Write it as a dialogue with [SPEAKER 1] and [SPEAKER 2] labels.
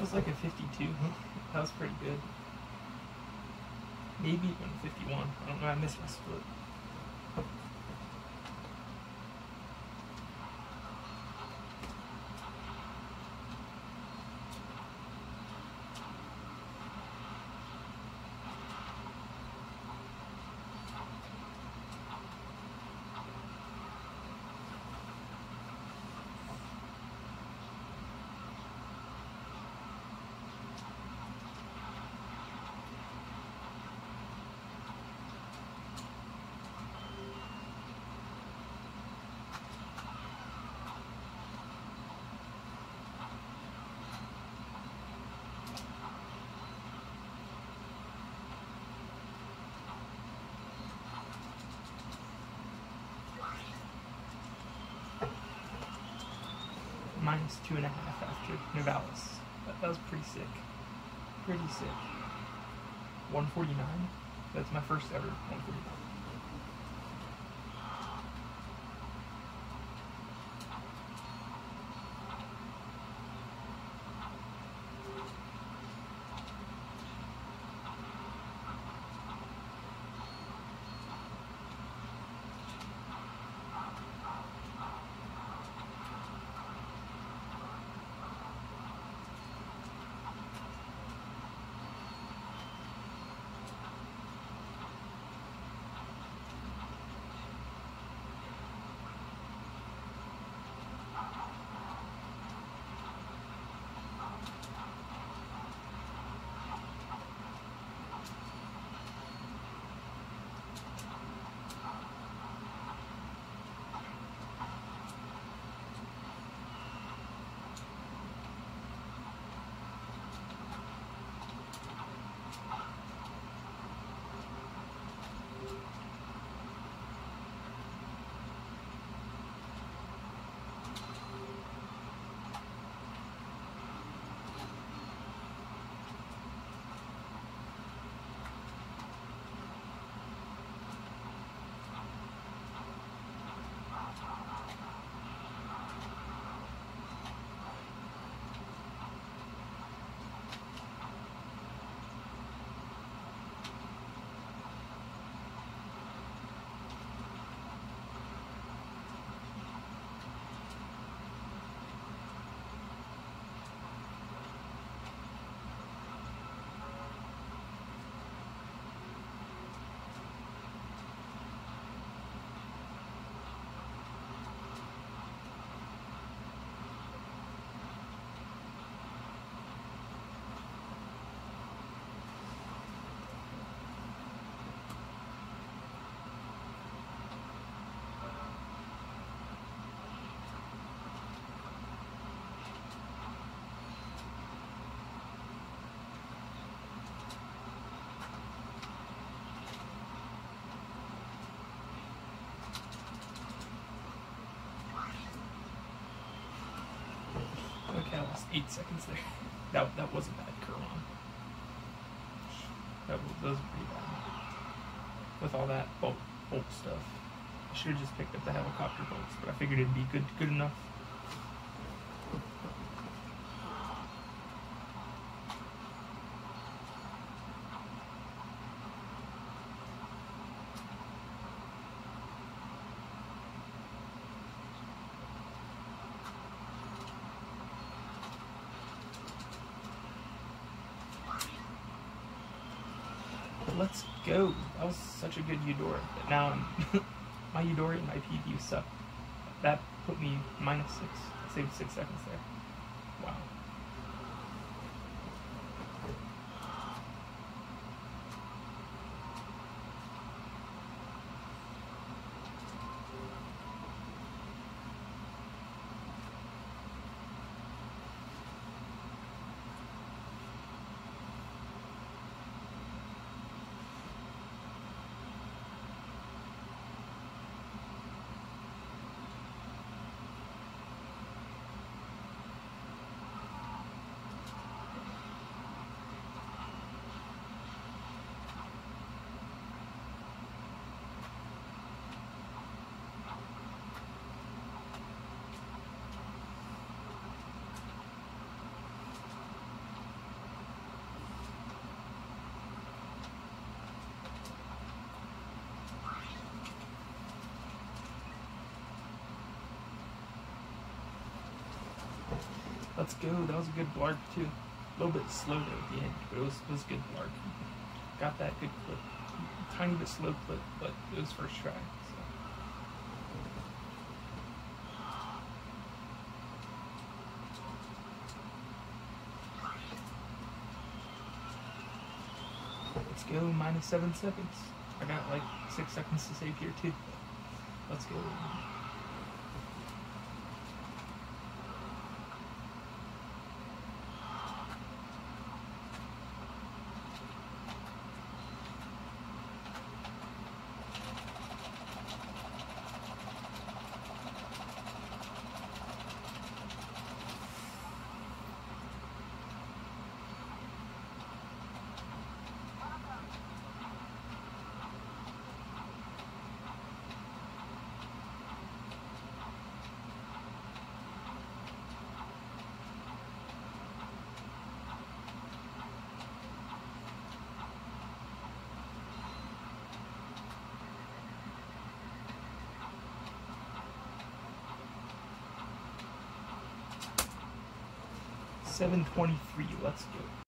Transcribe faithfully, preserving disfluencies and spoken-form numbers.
[SPEAKER 1] was like a fifty-two. That was pretty good. Maybe even fifty-one. I don't know. I missed my split. Minus two and a half after Navalis. That, that was pretty sick. Pretty sick. one forty-nine. That's my first ever one forty-nine. Okay, I lost eight seconds there. That, that was a bad curl on. That was, that was pretty bad. With all that bolt, bolt stuff. I should have just picked up the helicopter bolts, but I figured it'd be good, good enough. Let's go. That was such a good Eudora. But now I'm my Eudora and my P V suck. That put me minus six. I saved six seconds there. Wow. Let's go. That was a good blarg too. A little bit slow though at the end, but it was it was good blarg. Got that good clip. Tiny bit slow clip, but it was first try. So. Let's go. Minus seven seconds. I got like six seconds to save here too. Let's go. seven twenty-three, let's go.